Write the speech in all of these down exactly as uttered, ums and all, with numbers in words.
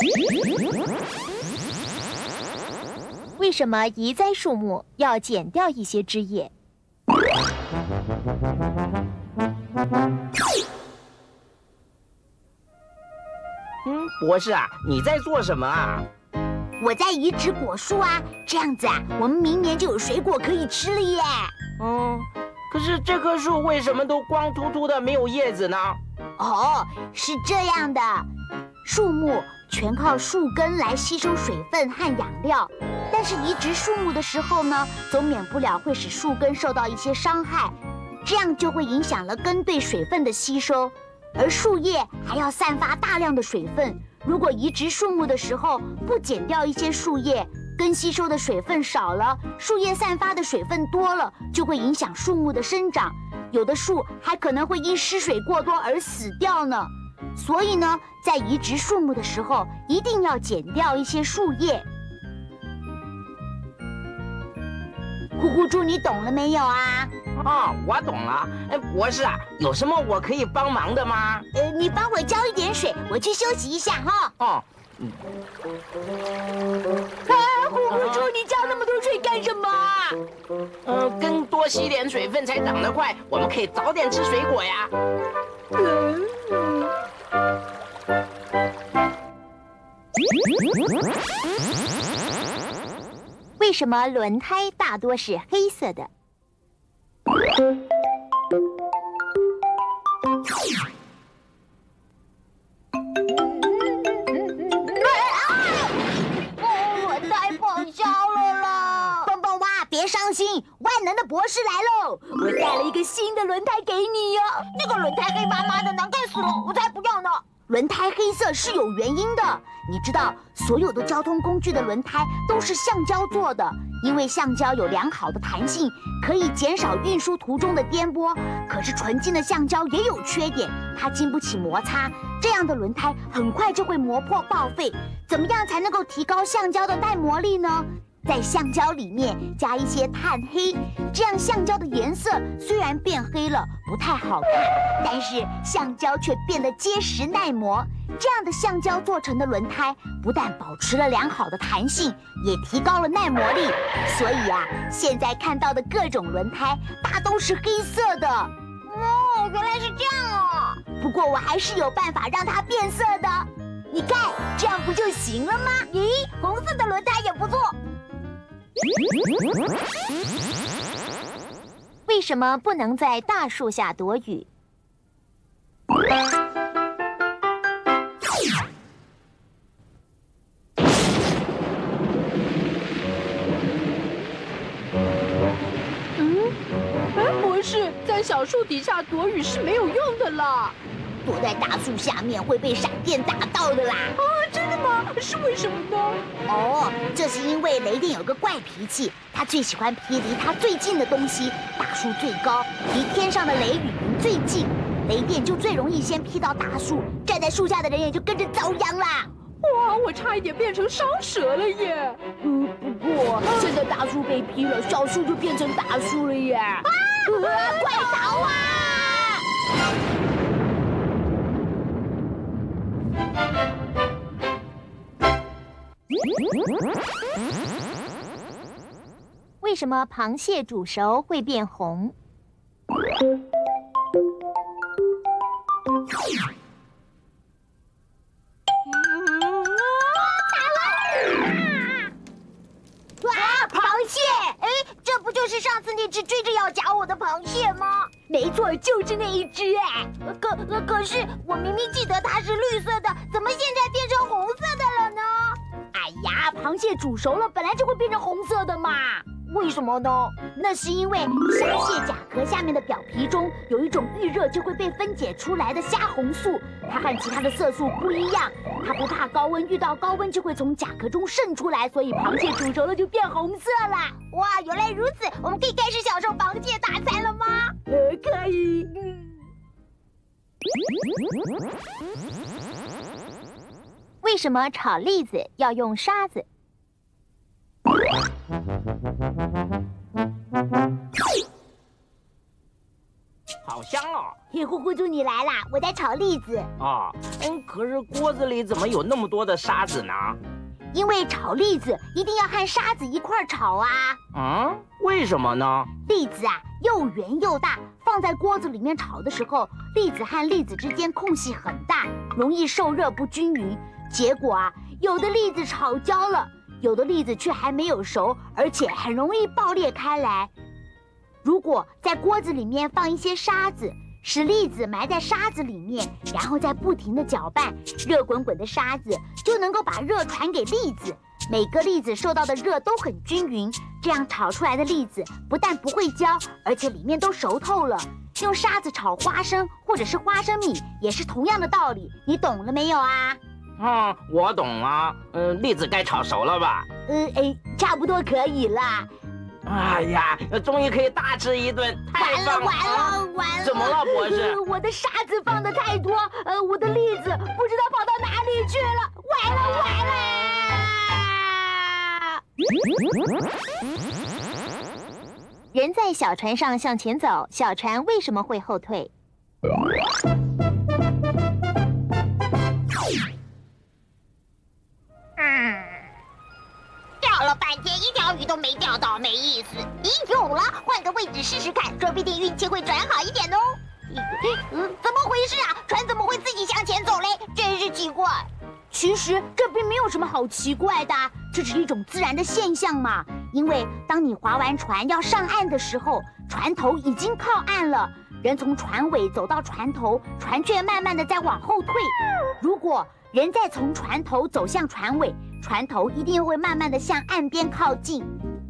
为什么移栽树木要剪掉一些枝叶？ 嗯，博士啊，你在做什么啊？ 我在移植果树啊，这样子啊，我们明年就有水果可以吃了耶。 嗯，可是这棵树为什么都光秃秃的，没有叶子呢？ 哦，是这样的，树木全靠树根来吸收水分和养料，但是移植树木的时候呢，总免不了会使树根受到一些伤害，这样就会影响了根对水分的吸收，而树叶还要散发大量的水分。如果移植树木的时候不剪掉一些树叶，根吸收的水分少了，树叶散发的水分多了，就会影响树木的生长，有的树还可能会因失水过多而死掉呢。所以呢，在移植树木的时候，一定要剪掉一些树叶。呼呼猪，你懂了没有啊？ 哦，我懂了。哎，博士啊，有什么我可以帮忙的吗？ 呃，你帮我浇一点水，我去休息一下哈。 哦，嗯。 啊，呼呼猪，你浇那么多水干什么？ 嗯、呃，根多吸点水分才长得快，我们可以早点吃水果呀。嗯。 为什么轮胎大多是黑色的？ 轮胎报销了啦！蹦蹦蛙，别伤心，万能的博士来喽！我带了一个新的轮胎给你哟。那个轮胎黑麻麻的，难看死了，我才不要呢！轮胎黑色是有原因的，你知道，所有的交通工具的轮胎都是橡胶做的，因为橡胶有良好的弹性，可以减少运输途中的颠簸。可是纯金的橡胶也有缺点，它经不起摩擦，这样的轮胎很快就会磨破报废。怎么样才能够提高橡胶的耐磨力呢？在橡胶里面加一些碳黑，这样橡胶的颜色虽然变黑了，不太好看，但是橡胶却变得结实耐磨。这样的橡胶做成的轮胎，不但保持了良好的弹性，也提高了耐磨力。所以啊，现在看到的各种轮胎大都是黑色的。哦，原来是这样哦。不过我还是有办法让它变色的。你看，这样不就行了吗？咦，红色的轮胎也不错。 为什么不能在大树下躲雨？ 嗯，哎，博士，在小树底下躲雨是没有用的啦。 躲在大树下面会被闪电打到的啦！ 啊，真的吗？是为什么呢？ 哦，这是因为雷电有个怪脾气，他最喜欢劈离他最近的东西。大树最高，离天上的雷雨云最近，雷电就最容易先劈到大树，站在树下的人也就跟着遭殃啦。 哇，我差一点变成烧蛇了耶！ 嗯，不过现在大树被劈了，小树就变成大树了耶！啊！快逃啊！ 为什么螃蟹煮熟会变红？ 哇，螃蟹！哎，这不就是上次那只追着要夹我的螃蟹吗？没错，就是那一只哎。可可可是我明明记得它是绿色的，怎么现在变成红色的了呢？哎呀，螃蟹煮熟了本来就会变成红色的嘛。为什么呢？那是因为虾蟹甲壳下面的表皮中有一种遇热就会被分解出来的虾红素，它和其他的色素不一样，它不怕高温，遇到高温就会从甲壳中渗出来，所以螃蟹煮熟了就变红色了。哇，原来如此，我们可以开始享受螃蟹大餐了吗？呃，可以。 为什么炒栗子要用沙子？ 好好香哦！ 嘿，呼呼猪你来啦！我在炒栗子。 哦，嗯，可是锅子里怎么有那么多的沙子呢？ 因为炒栗子一定要和沙子一块儿炒啊。 嗯，为什么呢？ 栗子啊，又圆又大，放在锅子里面炒的时候，栗子和栗子之间空隙很大，容易受热不均匀。结果啊，有的栗子炒焦了，有的栗子却还没有熟，而且很容易爆裂开来。如果在锅子里面放一些沙子，使栗子埋在沙子里面，然后再不停地搅拌，热滚滚的沙子就能够把热传给栗子，每个栗子受到的热都很均匀，这样炒出来的栗子不但不会焦，而且里面都熟透了。用沙子炒花生或者是花生米也是同样的道理，你懂了没有啊？ 嗯，我懂了。嗯、呃，栗子该炒熟了吧？ 呃，哎，差不多可以啦。 哎呀，终于可以大吃一顿，太棒了！ 完了完了完了！ 怎么了，博士？ 呃、我的沙子放的太多，呃，我的栗子不知道跑到哪里去了，完了完了！ 人在小船上向前走，小船为什么会后退？ 嗯。钓了半天，一条鱼都没钓到，没意思。咦，有了，换个位置试试看，说不定运气会转好一点哦。嗯，怎么回事啊？船怎么会自己向前走嘞？真是奇怪。其实这并没有什么好奇怪的，这是一种自然的现象嘛。因为当你划完船要上岸的时候，船头已经靠岸了，人从船尾走到船头，船却慢慢的在往后退。如果人再从船头走向船尾，船头一定会慢慢的向岸边靠近。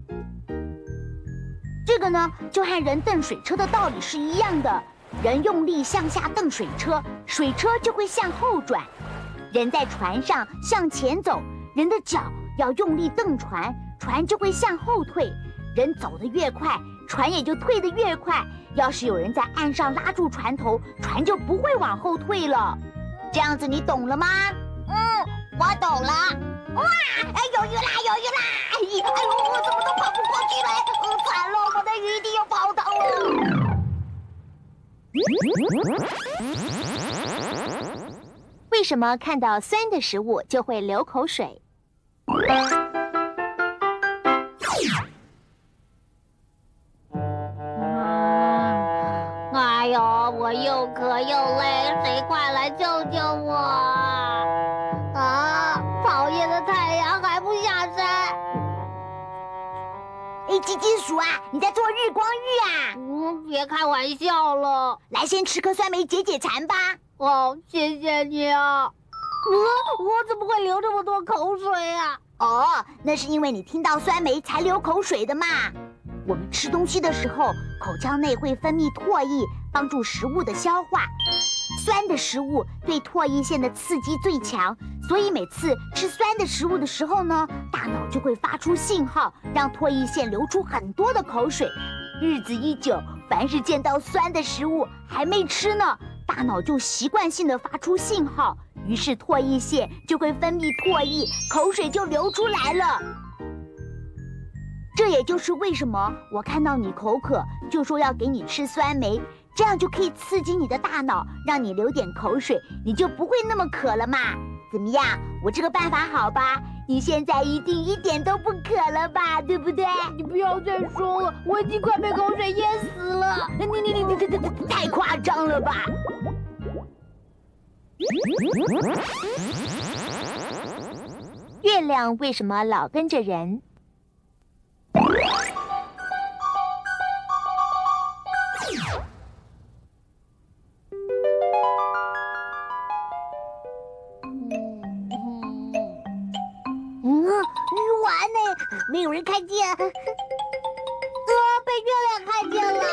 这个呢，就和人蹬水车的道理是一样的。人用力向下蹬水车，水车就会向后转。人在船上向前走，人的脚要用力蹬船，船就会向后退。人走得越快，船也就退得越快。要是有人在岸上拉住船头，船就不会往后退了。这样子你懂了吗？嗯，我懂了。哇，哎，有鱼啦，有鱼啦！哎呦，我怎么都跑不过去了？呃，惨了，我的鱼一定又跑到了。 为什么看到酸的食物就会流口水？ 哎呦，我又渴又累，谁快来救救我！啊，讨厌的太阳还不下山！哎，金金鼠啊，你在做日光浴啊？嗯，别开玩笑了。来，先吃颗酸梅解解馋吧。哦，谢谢你啊。嗯，我怎么会流这么多口水啊？哦，那是因为你听到酸梅才流口水的嘛。我们吃东西的时候，口腔内会分泌唾液，帮助食物的消化。酸的食物对唾液腺的刺激最强，所以每次吃酸的食物的时候呢，大脑就会发出信号，让唾液腺流出很多的口水。日子一久，凡是见到酸的食物还没吃呢，大脑就习惯性的发出信号，于是唾液腺就会分泌唾液，口水就流出来了。这也就是为什么我看到你口渴，就说要给你吃酸梅，这样就可以刺激你的大脑，让你流点口水，你就不会那么渴了嘛。怎么样，我这个办法好吧？你现在一定一点都不渴了吧，对不对？你不要再说了，我已经快被口水淹死了。你你你你你你太夸张了吧！ 月亮为什么老跟着人？ 没有人看见，呃，被月亮看见了！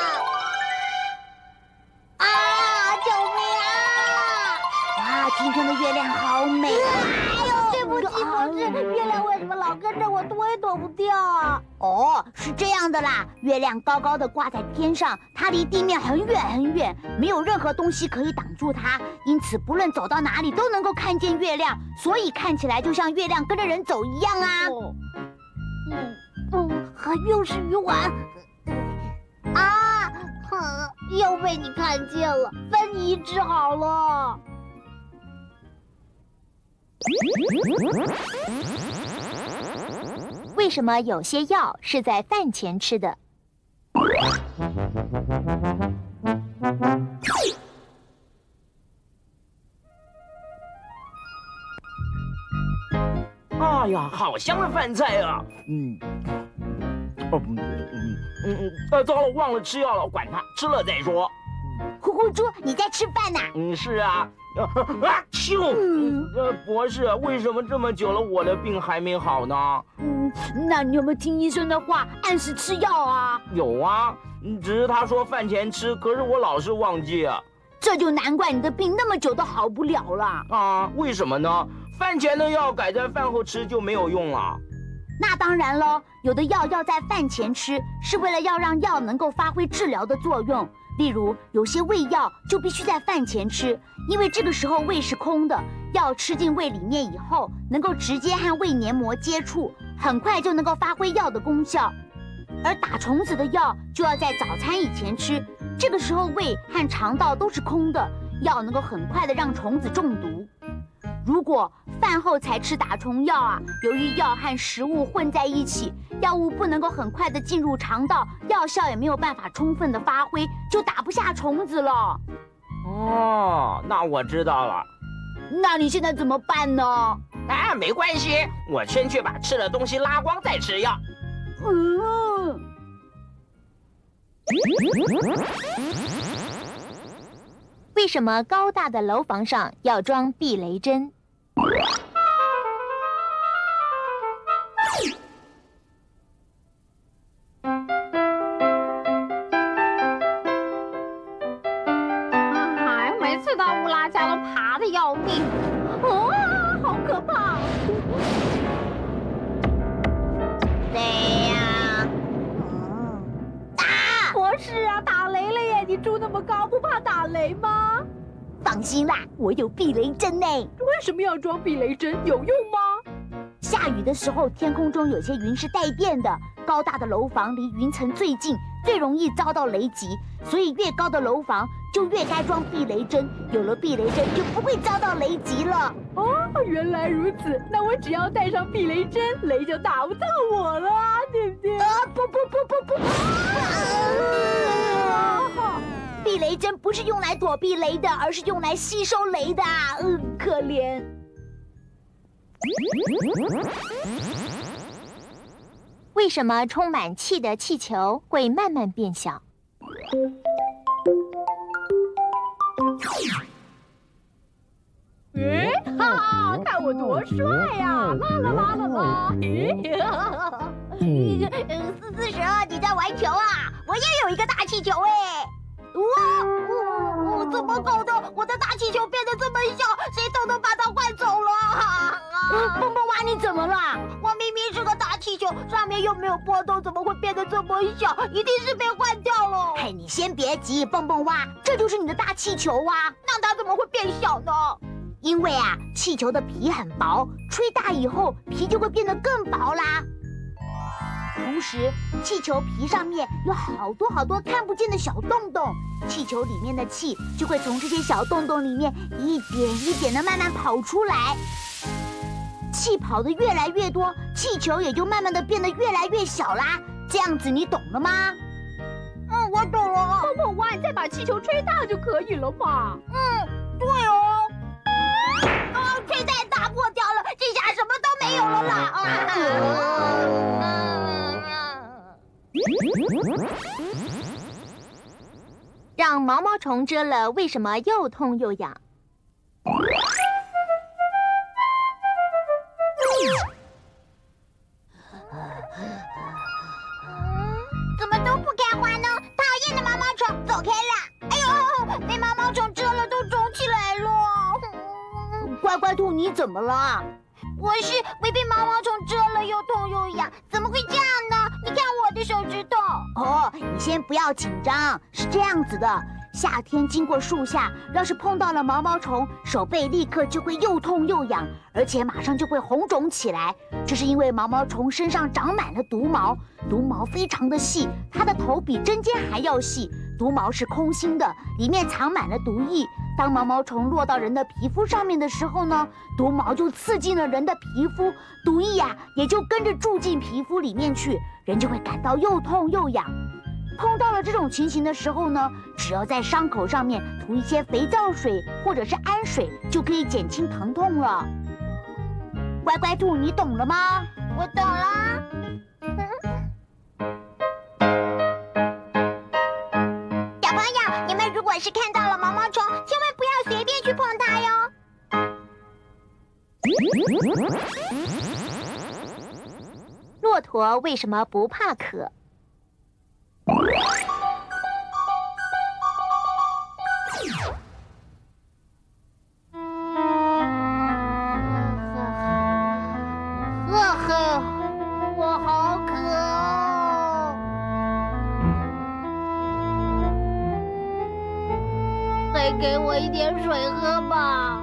啊，救命啊！哇，今天的月亮好美啊！哎呦，对不起，博士，月亮为什么老跟着我，躲也躲不掉啊？哦，是这样的啦，月亮高高的挂在天上，它离地面很远很远，没有任何东西可以挡住它，因此不论走到哪里都能够看见月亮，所以看起来就像月亮跟着人走一样啊。哦嗯嗯，还又是鱼丸啊！ 又被你看见了，分你一只好了。 为什么有些药是在饭前吃的？ 哎呀，好香的饭菜啊！嗯，哦，嗯嗯嗯，呃，糟了，忘了吃药了，管它，吃了再说。 呼呼猪，你在吃饭呢？ 嗯，是啊。啊！咻！嗯，呃，博士，为什么这么久了，我的病还没好呢？ 嗯，那你有没有听医生的话，按时吃药啊？ 有啊，只是他说饭前吃，可是我老是忘记啊。 这就难怪你的病那么久都好不了了啊！为什么呢？饭前的药改在饭后吃就没有用了。 那当然了，有的药要在饭前吃，是为了要让药能够发挥治疗的作用。例如，有些胃药就必须在饭前吃，因为这个时候胃是空的，药吃进胃里面以后，能够直接和胃黏膜接触，很快就能够发挥药的功效。而打虫子的药就要在早餐以前吃，这个时候胃和肠道都是空的，药能够很快的让虫子中毒。如果饭后才吃打虫药啊，由于药和食物混在一起，药物不能够很快的进入肠道，药效也没有办法充分的发挥，就打不下虫子了。 哦，那我知道了。 那你现在怎么办呢？ 啊，没关系，我先去把吃的东西拉光再吃药。 嗯。 为什么高大的楼房上要装避雷针？ 哎，每次到乌拉家都爬得要命，啊，好可怕！ 谁呀？ 啊！博士啊，打雷了耶！你住那么高，不怕打雷吗？ 放心啦，我有避雷针呢。 为什么要装避雷针？有用吗？ 下雨的时候，天空中有些云是带电的，高大的楼房离云层最近，最容易遭到雷击，所以越高的楼房就越该装避雷针。有了避雷针，就不会遭到雷击了。 哦，原来如此，那我只要带上避雷针，雷就打不到我了啊，对不对？ 啊，不不不不不！啊！避雷针不是用来躲避雷的，而是用来吸收雷的。嗯，可怜。 为什么充满气的气球会慢慢变小？ 哎，哈哈，看我多帅呀！啦啦啦啦啦！ 嗯，四四十二，你在玩球啊？我也有一个大气球哎。哇，我怎么搞的？我的大气球变得这么小，谁偷偷把它换走了？蹦蹦蛙，你怎么了？我明明是个大气球，上面又没有波动，怎么会变得这么小？一定是被换掉了。嘿，你先别急，蹦蹦蛙，这就是你的大气球啊。那它怎么会变小呢？因为啊，气球的皮很薄，吹大以后皮就会变得更薄啦。同时，气球皮上面有好多好多看不见的小洞洞，气球里面的气就会从这些小洞洞里面一点一点的慢慢跑出来。气跑得越来越多，气球也就慢慢的变得越来越小啦。这样子你懂了吗？嗯，我懂了。 蹦蹦蛙，你再把气球吹大就可以了嘛。 嗯，对哦。啊，吹太大破掉了，这下什么都没有了啦。啊！ 让毛毛虫蛰了，为什么又痛又痒？ 怎么都不开花呢？讨厌的毛毛虫，走开啦！哎呦，被毛毛虫蛰了，都肿起来了。乖乖兔，你怎么了？我是没被毛毛虫蛰了，又痛又痒，怎么会这样呢？你看我的手指头。哦，你先不要紧张，是这样子的。夏天经过树下，要是碰到了毛毛虫，手背立刻就会又痛又痒，而且马上就会红肿起来。这是因为毛毛虫身上长满了毒毛，毒毛非常的细，它的头比针尖还要细， 毒毛是空心的，里面藏满了毒液。当毛毛虫落到人的皮肤上面的时候呢，毒毛就刺进了人的皮肤，毒液呀也就跟着住进皮肤里面去，人就会感到又痛又痒。碰到了这种情形的时候呢，只要在伤口上面涂一些肥皂水或者是氨水，就可以减轻疼痛了。乖乖兔，你懂了吗？ 我懂了。小朋友，你们如果是看到了毛毛虫，千万不要随便去碰它哟。骆驼为什么不怕渴？ 呵呵，我好渴哦！再给我一点水喝吧。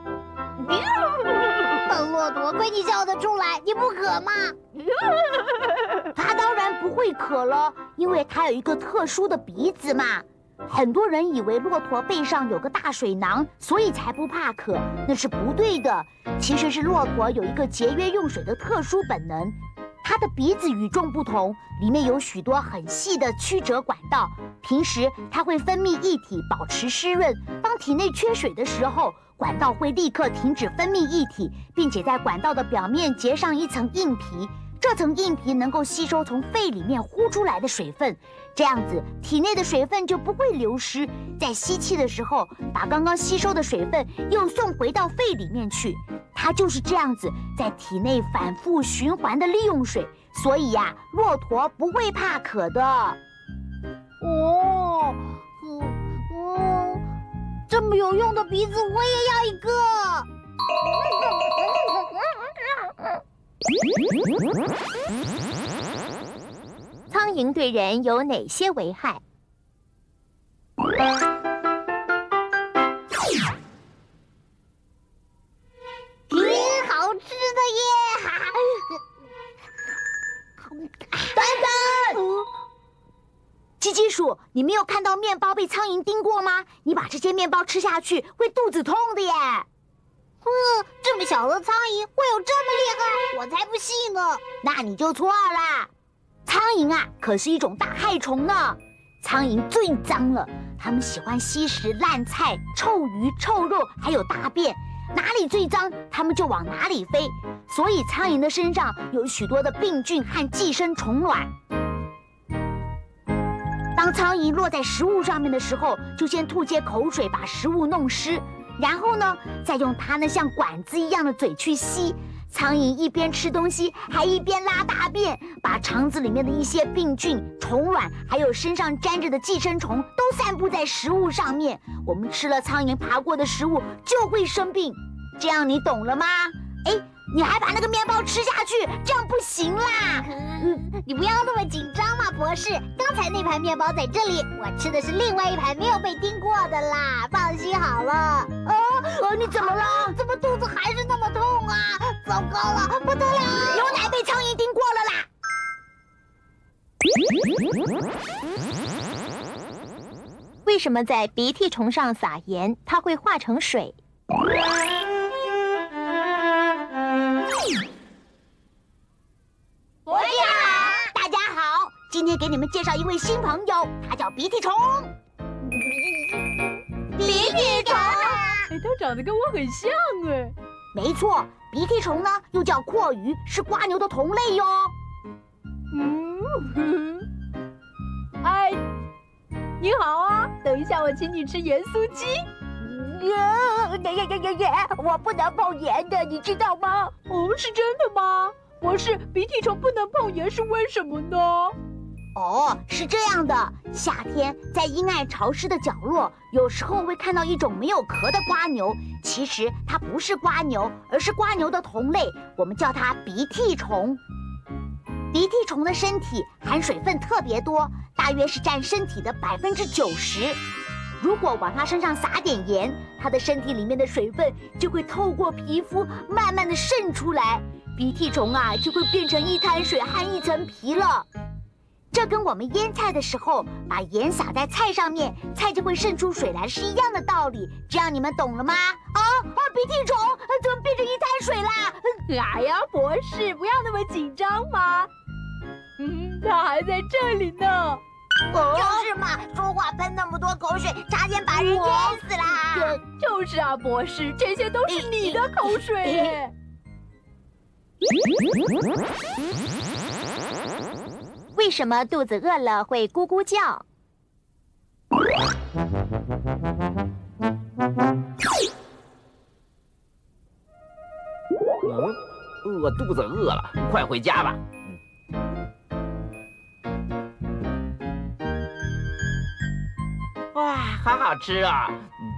笨骆驼，亏你笑得出来，你不渴吗？它当然不会渴了，因为它有一个特殊的鼻子嘛。很多人以为骆驼背上有个大水囊，所以才不怕渴，那是不对的。其实是骆驼有一个节约用水的特殊本能。它的鼻子与众不同，里面有许多很细的曲折管道。平时它会分泌液体保持湿润，当体内缺水的时候，管道会立刻停止分泌液体，并且在管道的表面结上一层硬皮。这层硬皮能够吸收从肺里面呼出来的水分，这样子体内的水分就不会流失，在吸气的时候把刚刚吸收的水分又送回到肺里面去。它就是这样子在体内反复循环的利用水，所以呀、啊，骆驼不会怕渴的。哦，嗯嗯，这么有用的鼻子我也要一个。 苍蝇对人有哪些危害？ 嗯，好吃的耶！等等，鸡鸡鼠，你没有看到面包被苍蝇叮过吗？你把这些面包吃下去会肚子痛的耶！嗯，这么小的苍蝇会有这么厉害？我才不信呢！那你就错了。苍蝇啊，可是一种大害虫呢。苍蝇最脏了，它们喜欢吸食烂菜、臭鱼、臭肉，还有大便。哪里最脏，它们就往哪里飞。所以苍蝇的身上有许多的病菌和寄生虫卵。当苍蝇落在食物上面的时候，就先吐些口水把食物弄湿。然后呢，再用它那像管子一样的嘴去吸。苍蝇一边吃东西，还一边拉大便，把肠子里面的一些病菌、虫卵，还有身上沾着的寄生虫，都散布在食物上面。我们吃了苍蝇爬过的食物，就会生病。这样你懂了吗？哎，你还把那个面包吃下去，这样不行啦！嗯，你不要那么紧张嘛，博士。刚才那盘面包在这里，我吃的是另外一盘没有被叮过的啦。放心好了。啊，呃，你怎么了？怎么肚子还是那么痛啊？糟糕了，不得了！牛奶被苍蝇叮过了啦！ 为什么在鼻涕虫上撒盐，它会化成水？ 博士好，大家好，今天给你们介绍一位新朋友，他叫鼻涕虫。鼻涕虫， 哎，它长得跟我很像哎。 没错，鼻涕虫呢又叫蛞蝓，是瓜牛的同类哟。 嗯，哎，你好啊，等一下我请你吃盐酥鸡。 呀呀呀呀呀！我不能碰盐的，你知道吗？ 哦，是真的吗？博士，鼻涕虫不能碰盐是为什么呢？ 哦，是这样的，夏天在阴暗潮湿的角落，有时候会看到一种没有壳的瓜牛。其实它不是瓜牛，而是瓜牛的同类，我们叫它鼻涕虫。鼻涕虫的身体含水分特别多，大约是占身体的百分之九十。如果往它身上撒点盐，它的身体里面的水分就会透过皮肤慢慢的渗出来，鼻涕虫啊就会变成一滩水和一层皮了。 这跟我们腌菜的时候把盐撒在菜上面，菜就会渗出水来是一样的道理。这样你们懂了吗？啊啊！鼻涕虫怎么变成一滩水啦？ 哎呀，博士，不要那么紧张嘛。嗯，它还在这里呢。 就是嘛，说话喷那么多口水，差点把人淹死啦！ 就就是啊，博士，这些都是你的口水耶。 为什么肚子饿了会咕咕叫？ 嗯，饿肚子饿了，快回家吧。哇，好好吃啊！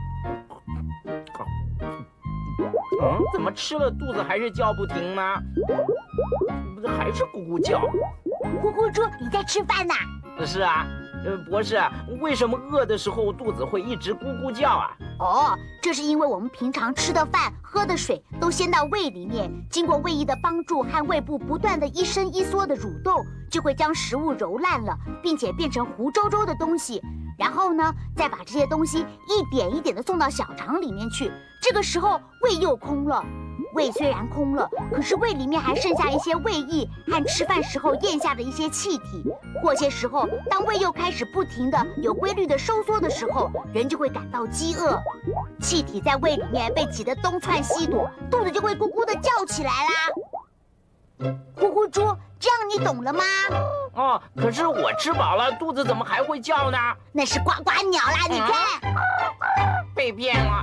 嗯，怎么吃了肚子还是叫不停呢？不是，还是咕咕叫。 咕咕猪，你在吃饭呐？ 是啊，呃，博士，为什么饿的时候肚子会一直咕咕叫啊？ 哦，这是因为我们平常吃的饭、喝的水都先到胃里面，经过胃液的帮助和胃部不断的一伸一缩的蠕动，就会将食物揉烂了，并且变成糊皱皱的东西。然后呢，再把这些东西一点一点的送到小肠里面去。这个时候胃又空了。胃虽然空了，可是胃里面还剩下一些胃液和吃饭时候咽下的一些气体。过些时候，当胃又开始不停的有规律的收缩的时候，人就会感到饥饿。气体在胃里面被挤得东窜西躲，肚子就会咕咕的叫起来啦。咕咕猪，这样你懂了吗？ 哦，可是我吃饱了，肚子怎么还会叫呢？ 那是呱呱鸟啦，你看， 嗯、被骗了。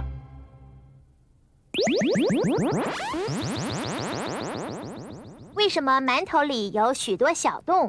为什么馒头里有许多小洞？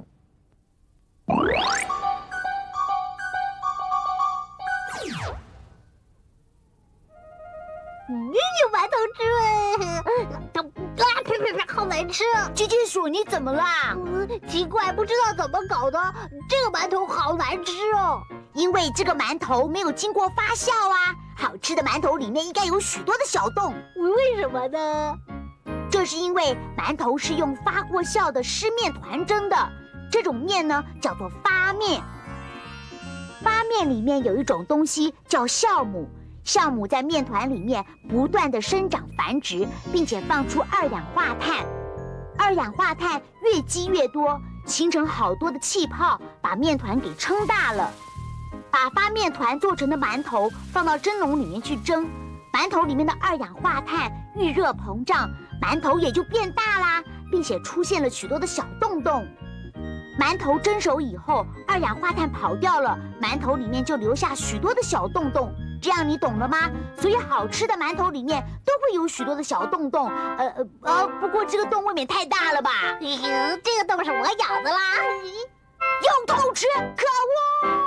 你有馒头吃，啊呸呸呸，好难吃啊！ 鸡鸡鼠，你怎么啦？ 嗯，奇怪，不知道怎么搞的，这个馒头好难吃哦。 因为这个馒头没有经过发酵啊，好吃的馒头里面应该有许多的小洞。 为什么呢？ 这是因为馒头是用发过酵的湿面团蒸的，这种面呢叫做发面。发面里面有一种东西叫酵母，酵母在面团里面不断的生长繁殖，并且放出二氧化碳。二氧化碳越积越多，形成好多的气泡，把面团给撑大了。把发面团做成的馒头放到蒸笼里面去蒸，馒头里面的二氧化碳遇热膨胀，馒头也就变大啦，并且出现了许多的小洞洞。馒头蒸熟以后，二氧化碳跑掉了，馒头里面就留下许多的小洞洞。这样你懂了吗？所以好吃的馒头里面都会有许多的小洞洞。呃呃呃，不过这个洞未免太大了吧？ 嗯，这个洞是我咬的啦。 又偷吃，可恶！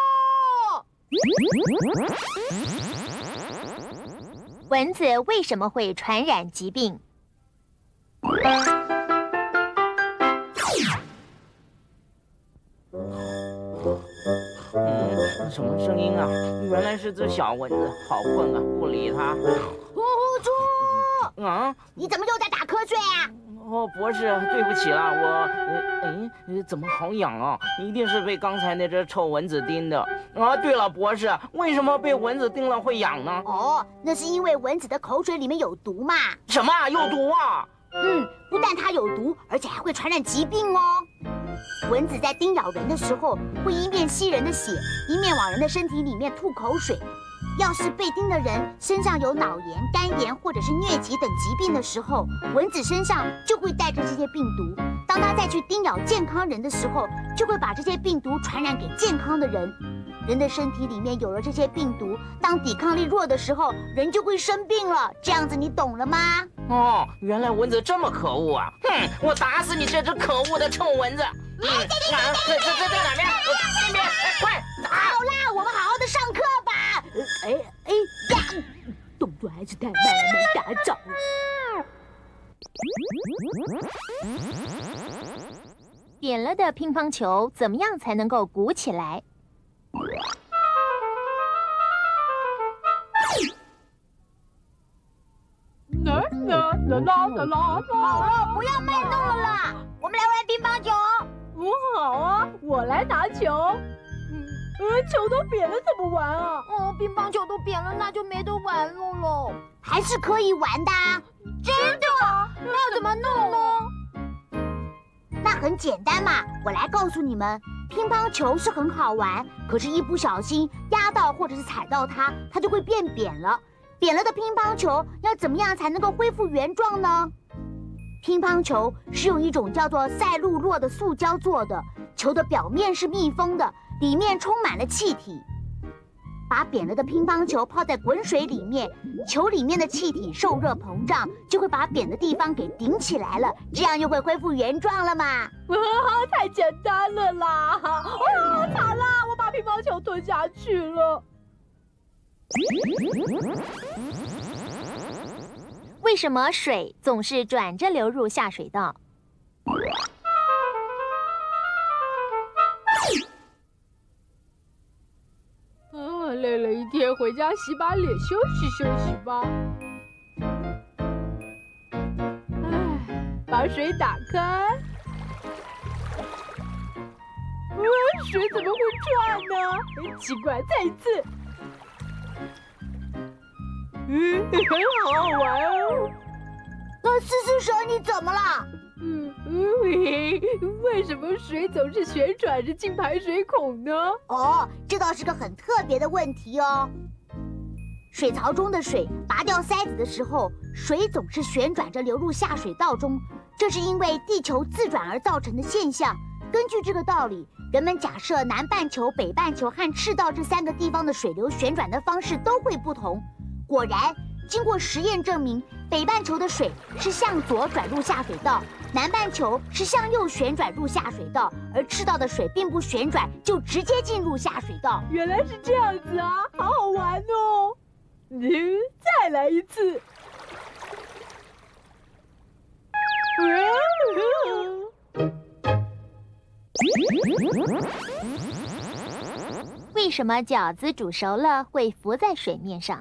蚊子为什么会传染疾病？ 嗯，什么声音啊？原来是只小蚊子，好困啊，不理它。 咕咕猪， 啊， 你怎么又在打瞌睡啊？ 哦，博士，对不起啦，我，呃，哎，怎么好痒啊？一定是被刚才那只臭蚊子叮的。啊，对了，博士，为什么被蚊子叮了会痒呢？ 哦，那是因为蚊子的口水里面有毒嘛。 什么？有毒啊？ 嗯，不但它有毒，而且还会传染疾病哦。蚊子在叮咬人的时候，会一面吸人的血，一面往人的身体里面吐口水。要是被叮的人身上有脑炎、肝炎或者是疟疾等疾病的时候，蚊子身上就会带着这些病毒。当它再去叮咬健康人的时候，就会把这些病毒传染给健康的人。人的身体里面有了这些病毒，当抵抗力弱的时候，人就会生病了。这样子你懂了吗？ 哦，原来蚊子这么可恶啊！哼，我打死你这只可恶的臭蚊子！嗯，啊，在在在在哪边？那边，快打！ 好啦，我们好好的上课吧。哎哎呀，动作还是太慢了，没打着。扁了的乒乓球怎么样才能够鼓起来？ 啦啦啦啦啦啦！ 好了，不要卖弄了啦，我们来玩乒乓球。 我好啊，我来拿球。嗯，呃，球都扁了，怎么玩啊？ 哦，乒乓球都扁了，那就没得玩了喽。还是可以玩的啊。真的？那怎么弄呢？那很简单嘛，我来告诉你们。乒乓球是很好玩，可是一不小心压到或者是踩到它，它就会变扁了。扁了的乒乓球要怎么样才能够恢复原状呢？乒乓球是用一种叫做赛璐珞的塑胶做的，球的表面是密封的，里面充满了气体。把扁了的乒乓球泡在滚水里面，球里面的气体受热膨胀，就会把扁的地方给顶起来了，这样又会恢复原状了嘛。 哇，太简单了啦！啊，惨啦，我把乒乓球吞下去了。 为什么水总是转着流入下水道？ 啊，累了一天，回家洗把脸，休息休息吧。唉，把水打开。啊，水怎么会转呢？奇怪，再一次。嗯，很好玩哦。 那思思蛇，你怎么了？ 嗯嗯，为什么水总是旋转着进排水孔呢？ 哦，这倒是个很特别的问题哦。水槽中的水拔掉塞子的时候，水总是旋转着流入下水道中，这是因为地球自转而造成的现象。根据这个道理，人们假设南半球、北半球和赤道这三个地方的水流旋转的方式都会不同。果然，经过实验证明，北半球的水是向左转入下水道，南半球是向右旋转入下水道，而赤道的水并不旋转，就直接进入下水道。 原来是这样子啊，好好玩哦！嗯，再来一次。 为什么饺子煮熟了会浮在水面上？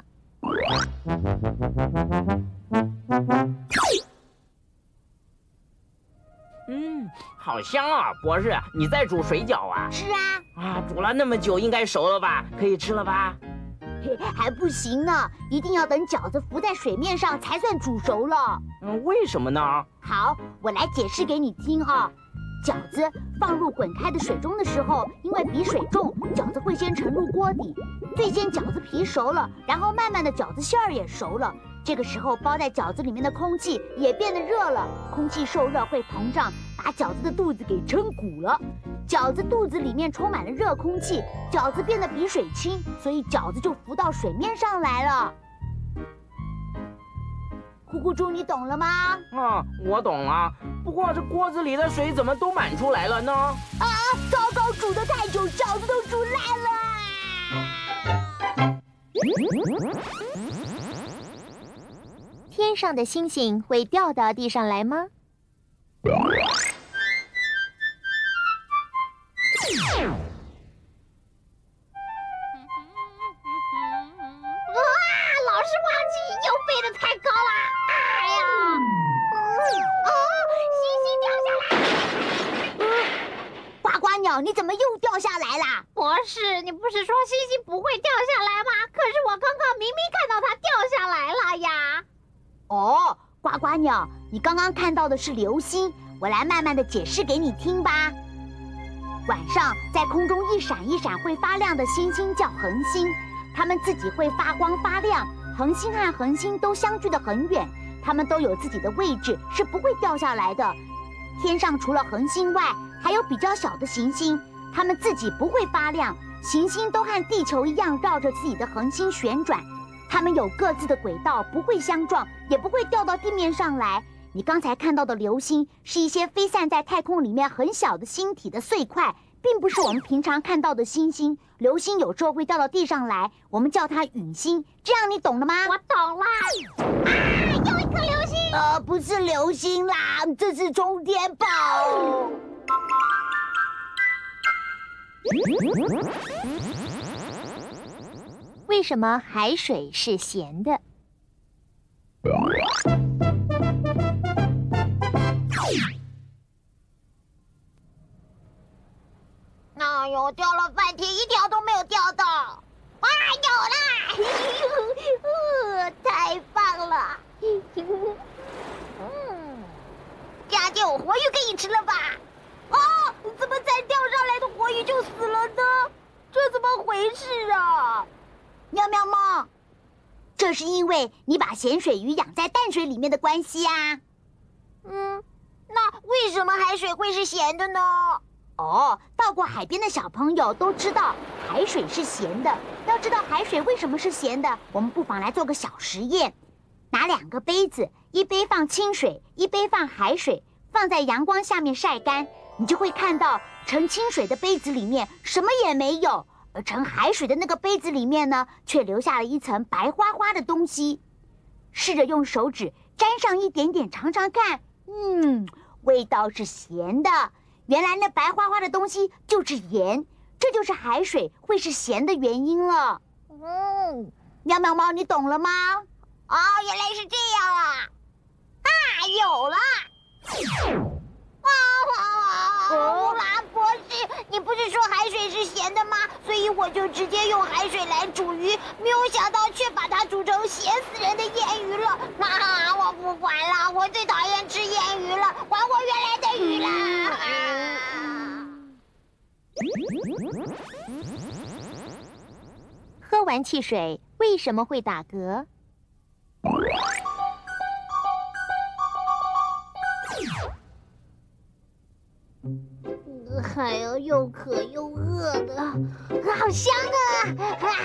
嗯，好香啊！博士，你在煮水饺啊？ 是啊。 啊，煮了那么久，应该熟了吧？可以吃了吧？ 嘿，还不行呢，一定要等饺子浮在水面上才算煮熟了。 嗯，为什么呢？ 好，我来解释给你听啊。饺子放入滚开的水中的时候，因为比水重，饺子会先沉入锅底。最先饺子皮熟了，然后慢慢的饺子馅儿也熟了。这个时候包在饺子里面的空气也变得热了，空气受热会膨胀，把饺子的肚子给撑鼓了。饺子肚子里面充满了热空气，饺子变得比水轻，所以饺子就浮到水面上来了。咕咕猪，你懂了吗？ 啊，我懂了。不过这锅子里的水怎么都满出来了呢？ 啊，糟糕，煮得太久，饺子都煮烂了。 天上的星星会掉到地上来吗？ 老师忘记又飞得太高了！哎呀，哦，星星掉下来！呱呱鸟，你怎么又掉下来啦？ 博士，你不是说星星不会掉下来吗？可是我刚刚明明看到它掉下来了呀！ 哦，呱呱鸟，你刚刚看到的是流星，我来慢慢的解释给你听吧。晚上在空中一闪一闪会发亮的星星叫恒星，它们自己会发光发亮。恒星和恒星都相距得很远，它们都有自己的位置，是不会掉下来的。天上除了恒星外，还有比较小的行星，它们自己不会发亮。行星都和地球一样绕着自己的恒星旋转，它们有各自的轨道，不会相撞，也不会掉到地面上来。你刚才看到的流星是一些飞散在太空里面很小的星体的碎块，并不是我们平常看到的星星。流星有时候会掉到地上来，我们叫它陨星。这样你懂了吗？ 我懂了。啊，又一颗流星！ 呃，不是流星啦，这是充电宝。 为什么海水是咸的？ 哎呦，钓了半天，一条都没有钓到。啊，有啦！呃，太棒了！嗯，这样就有活鱼可以吃了吧？啊，怎么才钓上来的活鱼就死了呢？这怎么回事啊？喵喵猫，这是因为你把咸水鱼养在淡水里面的关系啊。嗯，那为什么海水会是咸的呢？哦，到过海边的小朋友都知道海水是咸的。要知道海水为什么是咸的，我们不妨来做个小实验。拿两个杯子，一杯放清水，一杯放海水，放在阳光下面晒干，你就会看到盛清水的杯子里面什么也没有，而盛海水的那个杯子里面呢，却留下了一层白花花的东西。试着用手指沾上一点点尝尝看，嗯，味道是咸的。原来那白花花的东西就是盐，这就是海水会是咸的原因了。嗯，喵喵猫，你懂了吗？哦，原来是这样啊！啊，有了！啊啊！乌拉博士，你不是说海水是咸的吗？所以我就直接用海水来煮鱼，没有想到却把它煮成咸死人的腌鱼了。啊，我不管了，我最讨厌吃腌鱼了，还我原来的鱼啦！啊喝完汽水为什么会打嗝？ 哎呦，又渴又饿的，好香啊！啊，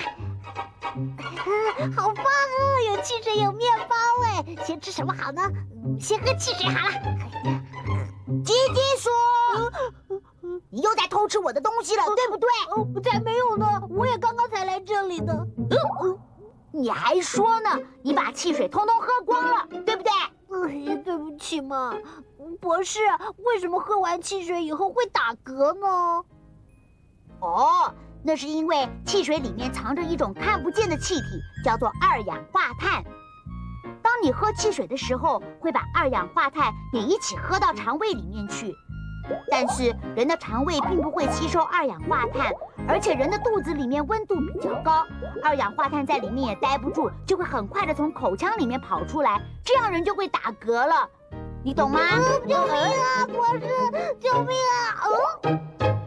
好棒啊！有汽水，有面包哎，先吃什么好呢？嗯，先喝汽水好了。姐姐说，你又在偷吃我的东西了，对不对？哦，才没有呢，我也刚刚才来这里的。嗯，你还说呢？你把汽水通通喝光了，对不对？哎，对不起嘛，博士，为什么喝完汽水以后会打嗝呢？哦，那是因为汽水里面藏着一种看不见的气体，叫做二氧化碳。当你喝汽水的时候，会把二氧化碳也一起喝到肠胃里面去。但是人的肠胃并不会吸收二氧化碳，而且人的肚子里面温度比较高，二氧化碳在里面也待不住，就会很快的从口腔里面跑出来，这样人就会打嗝了。你懂吗？嗯，救命啊，博士！救命啊！嗯。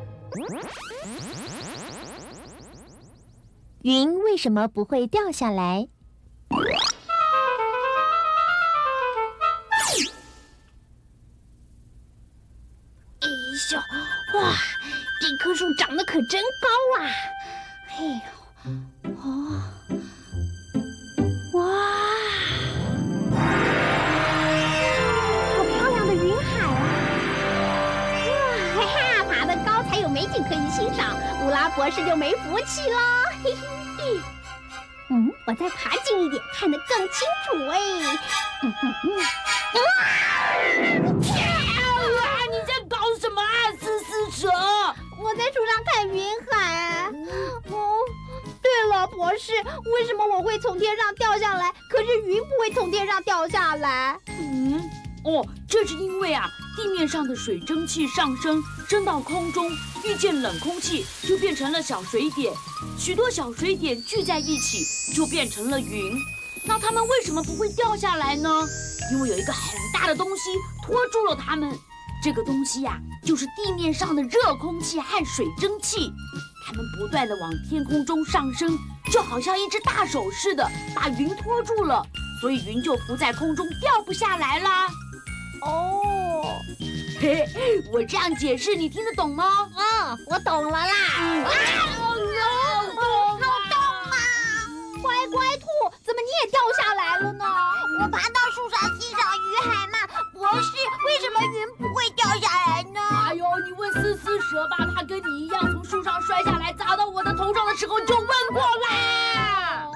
云为什么不会掉下来？ 哎呦，哇，这棵树长得可真高啊！哎呦，哦，哇，好漂亮的云海啊！哇，哈哈，爬得高才有美景可以欣赏，乌拉博士就没福气了。嘿嘿，嗯，我再爬近一点，看得更清楚哎。嗯哼哼，啊！ 什么啊，思思蛇！ 我在树上看云海。哦，对了，博士，为什么我会从天上掉下来，可是云不会从天上掉下来？ 嗯，哦，这是因为啊，地面上的水蒸气上升，升到空中，遇见冷空气，就变成了小水点。许多小水点聚在一起，就变成了云。那它们为什么不会掉下来呢？因为有一个很大的东西拖住了它们。这个东西呀、啊，就是地面上的热空气和水蒸气，它们不断地往天空中上升，就好像一只大手似的，把云拖住了，所以云就浮在空中，掉不下来啦。哦，嘿，我这样解释你听得懂吗？ 嗯，我懂了啦。嗯、啊，好痛，好痛啊！乖乖兔，怎么你也掉下来了呢？我爬到树上欣赏鱼海嘛。博士，为什么云不会掉下来呢？ 哎呦，你问思思蛇吧，它跟你一样从树上摔下来，砸到我的头上的时候就问过啦。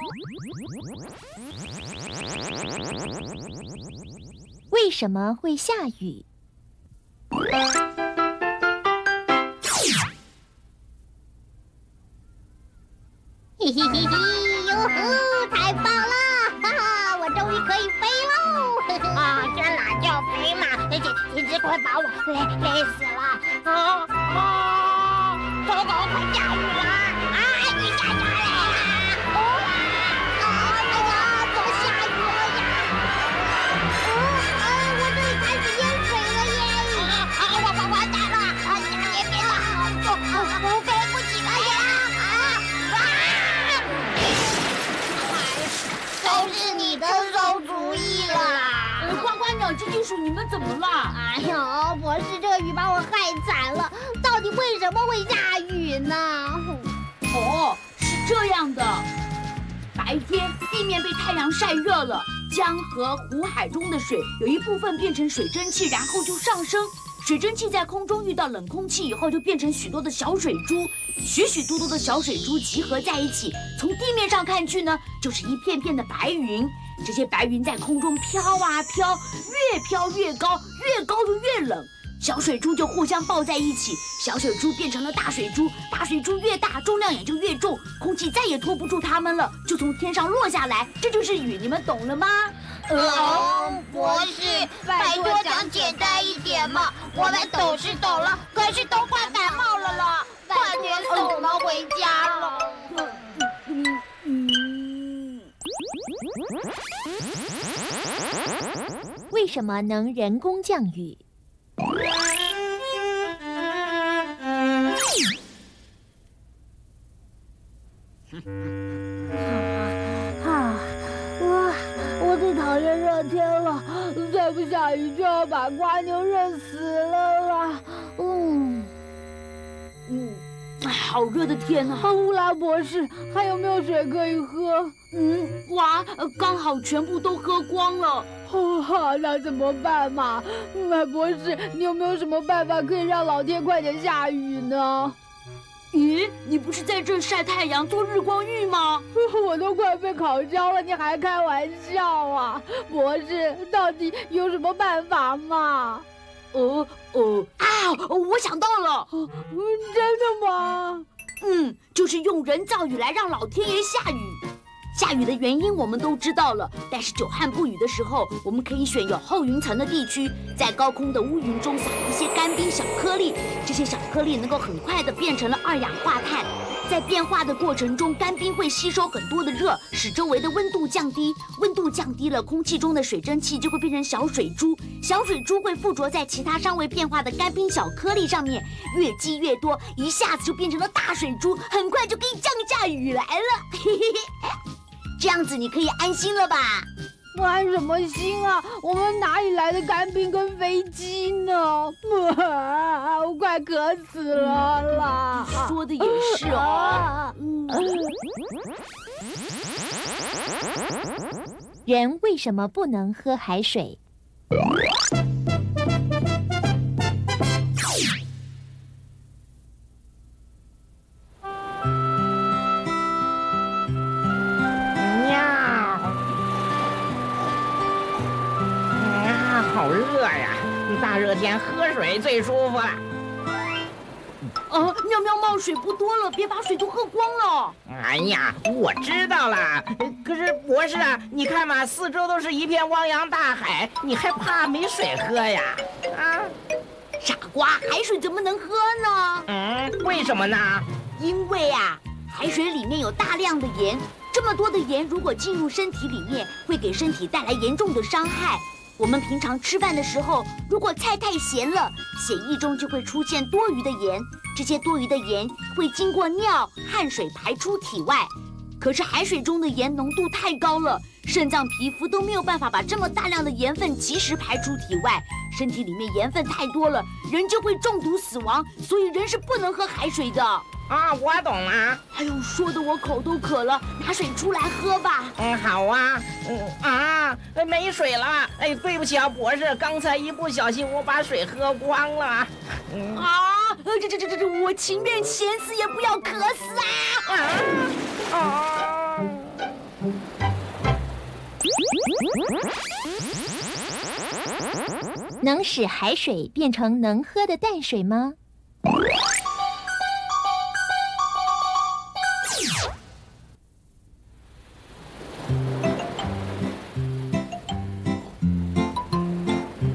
为什么会下雨？ 嘿嘿嘿嘿，哟呼，太棒了！哈哈，我终于可以飞喽！啊，这哪叫飞嘛？而且简直快把我累累死了！啊啊！ 糟糕，快下雨了！啊，雨下下来了！哦，哎呀，怎么下雨了呀？哦，呃，我这里开始淹水了耶！啊，我我完蛋了！啊，下面别了，我我飞不起来呀！啊啊！都是你的馊主意啦！ 呱呱鸟、金金鼠，你们怎么了？ 哎呦，博士，这个雨把我害惨了。到底为什么会下雨呢？ 哦，是这样的，白天地面被太阳晒热了，江河湖海中的水有一部分变成水蒸气，然后就上升。水蒸气在空中遇到冷空气以后，就变成许多的小水珠，许许多多的小水珠集合在一起，从地面上看去呢，就是一片片的白云。这些白云在空中飘啊飘，越飘越高，越高就越冷。小水珠就互相抱在一起，小水珠变成了大水珠，大水珠越大，重量也就越重，空气再也拖不住它们了，就从天上落下来，这就是雨，你们懂了吗？ 哦，博士，拜托讲简单一点嘛，我们懂是懂了，可是都快感冒了啦，快点送我们回家了。 嗯嗯。 为什么能人工降雨？ 啊！我我最讨厌热天了，再不下雨就要把瓜牛热死了啦。嗯嗯，好热的天啊！ 乌拉博士，还有没有水可以喝？ 嗯，哇，刚好全部都喝光了。 哦，那怎么办嘛？嗯，博士，你有没有什么办法可以让老天快点下雨呢？ 咦，你不是在这晒太阳做日光浴吗？ 我都快被烤焦了，你还开玩笑啊？博士，到底有什么办法嘛？ 呃呃啊，我想到了， 嗯，真的吗？ 嗯，就是用人造雨来让老天爷下雨。下雨的原因我们都知道了，但是久旱不雨的时候，我们可以选有厚云层的地区，在高空的乌云中撒一些干冰小颗粒，这些小颗粒能够很快的变成了二氧化碳。在变化的过程中，干冰会吸收很多的热，使周围的温度降低。温度降低了，空气中的水蒸气就会变成小水珠，小水珠会附着在其他尚未变化的干冰小颗粒上面，越积越多，一下子就变成了大水珠，很快就可以降下雨来了。嘿嘿嘿。这样子你可以安心了吧？ 安什么心啊？我们哪里来的干冰跟飞机呢？啊，我快渴死了啦！ 说的也是哦。嗯、 人为什么不能喝海水？ 好热呀！大热天喝水最舒服了。 啊，妙妙冒水不多了，别把水都喝光了。 哎呀，我知道了。可是博士啊，你看嘛，四周都是一片汪洋大海，你还怕没水喝呀？啊， 傻瓜，海水怎么能喝呢？ 嗯，为什么呢？ 因为啊，海水里面有大量的盐，这么多的盐如果进入身体里面，会给身体带来严重的伤害。我们平常吃饭的时候，如果菜太咸了，血液中就会出现多余的盐，这些多余的盐会经过尿、汗水排出体外。可是海水中的盐浓度太高了，肾脏、皮肤都没有办法把这么大量的盐分及时排出体外，身体里面盐分太多了，人就会中毒死亡，所以人是不能喝海水的。 啊，我懂了。 哎呦，说的我口都渴了，拿水出来喝吧。 嗯，好啊。嗯啊，没水了。哎，对不起啊，博士，刚才一不小心我把水喝光了。 嗯、啊，这这这这这，我情愿咸死也不要渴死啊！啊啊！ 能使海水变成能喝的淡水吗？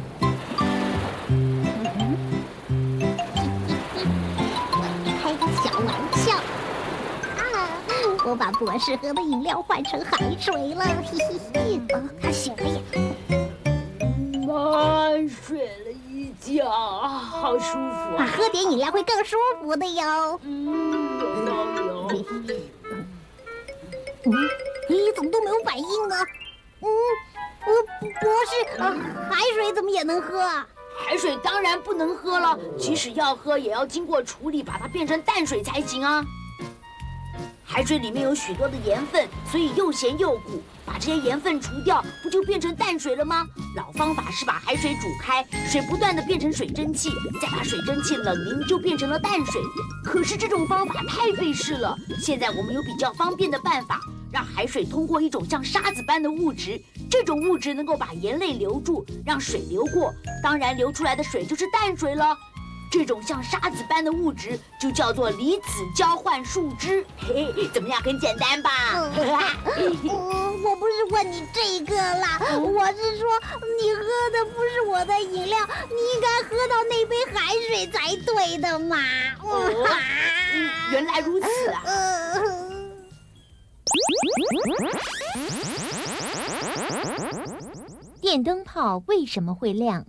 开个小我把博士喝的饮料换成海水了，嘿嘿嘿。哦，他醒了呀。 妈，睡了一觉，好舒服啊！ 喝点饮料会更舒服的哟。 嗯，有道理哦。 嗯，咦，怎么都没有反应呢？嗯，呃，博士，呃，海水怎么也能喝啊？ 海水当然不能喝了，即使要喝，也要经过处理，把它变成淡水才行啊。海水里面有许多的盐分，所以又咸又苦。把这些盐分除掉，不就变成淡水了吗？老方法是把海水煮开，水不断的变成水蒸气，再把水蒸气冷凝，就变成了淡水。可是这种方法太费事了。现在我们有比较方便的办法，让海水通过一种像沙子般的物质，这种物质能够把盐类留住，让水流过，当然流出来的水就是淡水了。这种像沙子般的物质就叫做离子交换树脂。嘿嘿，怎么样？很简单吧？ 嗯，我不是问你这个啦，我是说你喝的不是我的饮料，你应该喝到那杯海水才对的嘛。 哦，原来如此啊！ 电灯泡为什么会亮？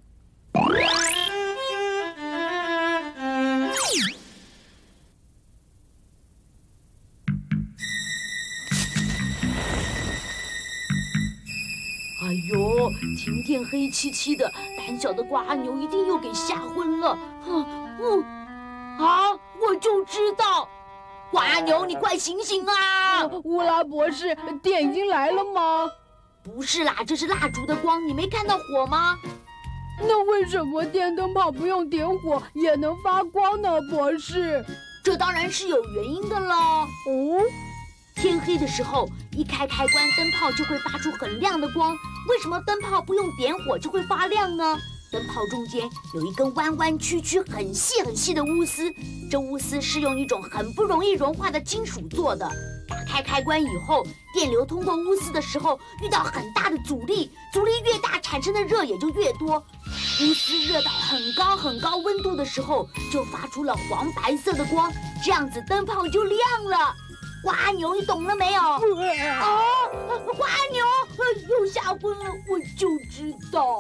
哎呦，停电黑漆漆的，胆小的瓜牛一定又给吓昏了。嗯嗯，啊，我就知道，瓜牛，你快醒醒啊！ 乌拉博士，电已经来了吗？ 不是啦，这是蜡烛的光，你没看到火吗？ 那为什么电灯泡不用点火也能发光呢，博士？ 这当然是有原因的喽。 哦， 天黑的时候，一开开关，灯泡就会发出很亮的光。为什么灯泡不用点火就会发亮呢？灯泡中间有一根弯弯曲曲、很细很细的钨丝，这钨丝是用一种很不容易融化的金属做的。打开开关以后，电流通过钨丝的时候遇到很大的阻力，阻力越大，产生的热也就越多。钨丝热到很高很高温度的时候，就发出了黄白色的光，这样子灯泡就亮了。瓜牛，你懂了没有？啊，瓜牛，又吓昏了，我就知道。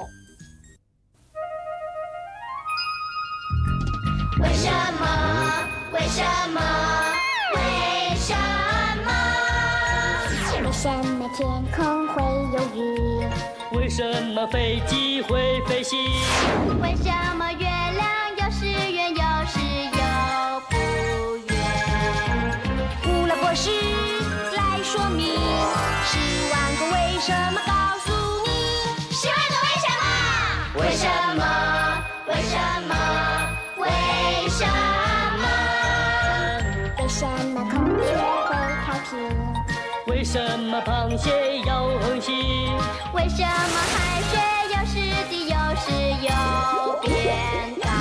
为什么？为什么？为什么？为什么天空会有云？ 为什么飞机会飞行？ 为什么月亮有时圆有时又不圆？乌拉博士来说明，十万个为什么告诉你，十万个为什么？为什么？为什么？为什么？为什么孔雀会开屏？ 为什么螃蟹要横行？ 为什么海水有时低有时又变高？